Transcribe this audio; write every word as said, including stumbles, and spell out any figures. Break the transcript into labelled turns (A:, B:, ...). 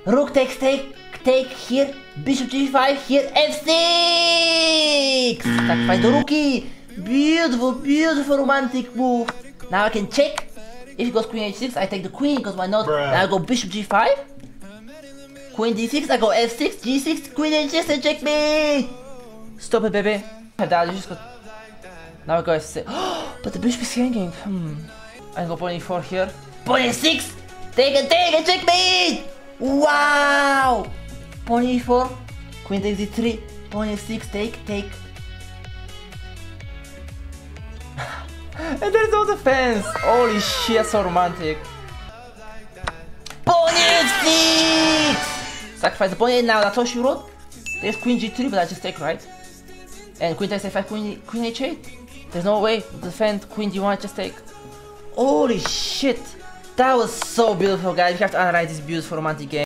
A: Rook takes take, take here, bishop g five, here f six! Sacrifice the rookie! Beautiful, beautiful romantic move. Now I can check. If he goes queen h six, I take the queen, because why not? Bruh. Now I go bishop g five. Queen d six, I go f six, g six, queen h six, and check me! Stop it, baby. That just got... Now I go f six. But the bishop is hanging. Hmm. I go pawn e four here. Pawn e six! Take it, take it, check me! Wow! Pawn e four, queen takes d three, pawn e six, take, take. And there's no defense! Holy shit, so romantic. Pawn e six! Sacrifice the pawn e eight now, that's all she wrote. There's queen g three, but I just take, right? And queen takes a five, queen, queen h eight. There's no way to defend queen d one, just take. Holy shit! That was so beautiful, guys. You have to analyze this beautiful romantic game.